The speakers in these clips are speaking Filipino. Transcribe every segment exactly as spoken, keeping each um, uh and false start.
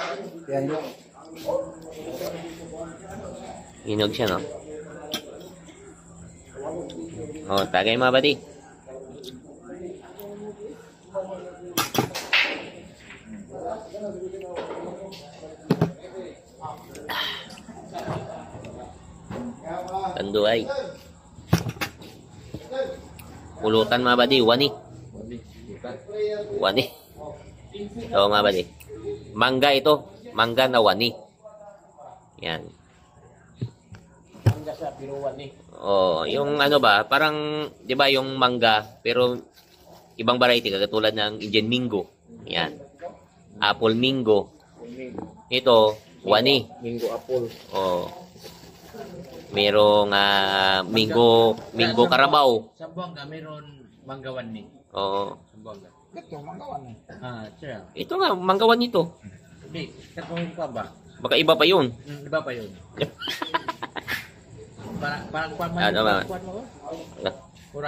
Yan yun. Hinog siya, no? Oh, tagay mga buddy. Tanduay. Pulutan mga buddy, wani. Wani. So mga buddy. Mangga ito, mangga na wani. Yan. Mangga sa pero wani. Oh, yung ano ba, parang 'di ba yung mangga pero ibang variety katulad ng Indian Mingo. Yan. Apple Mingo. Ito, wani. Mingo apple. Oh. Merong uh, Mingo, Mingo Carabao. Sa Buanga meron mangga wani. Oo. Sa Buanga. Ito, manggawan eh. Ah, siya. Ito nga, manggawan nito. Hindi, katong pa ba? Baka iba pa yun. Hmm, iba pa yun. para para kuan man. Ano ba? Kuan mo? Pura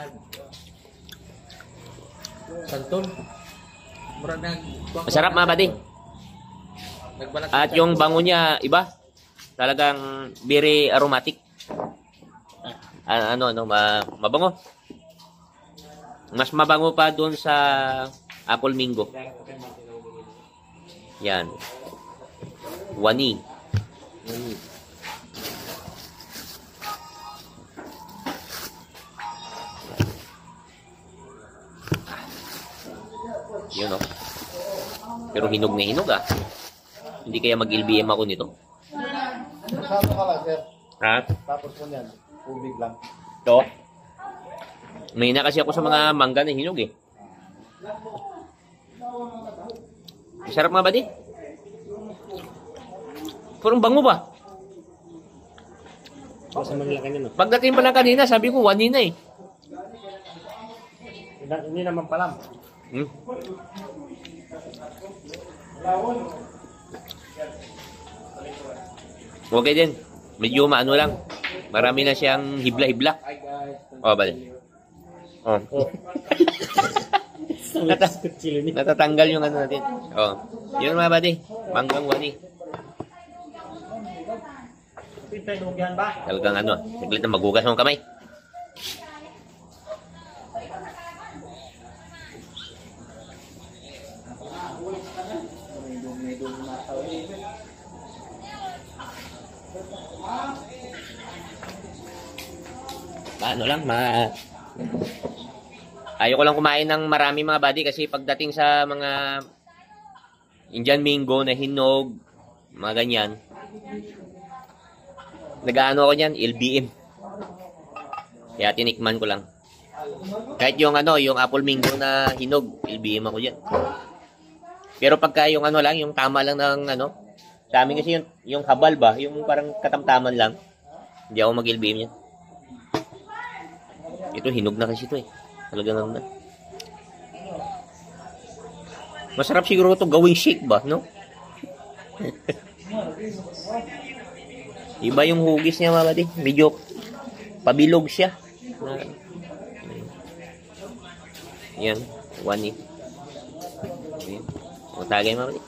Santon. Mura nag Masarap mga buddy. Nagbalat. At yung bango niya, iba. Talagang very aromatic. Ah, ano, ano, ma mabango. Mas mabango pa doon sa Apple Mingo. Yan. Wani. Wani. Yun, no? Pero hinog na hinog, ah. Hindi kaya mag-L B M ako nito. Saan ka lang, sir? Ha? Tapos po niyan, tubig lang. Ito? May na kasi ako sa mga mangga na hinog, eh. Masarap nga ba, di? Parang bango ba? Sa Manila kanina. Pagdating pa lang kanina, sabi ko, wani na, eh. Hindi naman palam. Hmm? Okay din. Medyo maano lang. Marami na siyang hibla-hibla. O, oh, bali. Oh. Nata- natatanggal yung ano natin. Oh. Yun mga buddy. Manggang wani. Talagang ano. Saglit na magugas ng kamay. Ano lang, ma... Ayoko lang kumain ng marami mga buddy kasi pagdating sa mga Indian Mingo na hinog, mga ganyan, nag-ano ako niyan, L B M. Kaya tinikman ko lang. Kahit yung ano, yung Apple Mingo na hinog, L B M ako diyan. Pero pagka yung ano lang, yung tama lang ng ano, sa amin kasi yung, yung habal ba, yung parang katamtaman lang, hindi ako mag-L B M yan. Ito, hinog na kasi ito eh. Talagang na. Masarap siguro ito gawing shake ba, no? Iba yung hugis niya mga buddy. Medyo pabilog siya. Yan, one eh. Yan. O tagay mga buddy.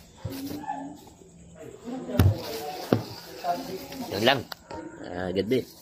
Yan lang. Ah, good day.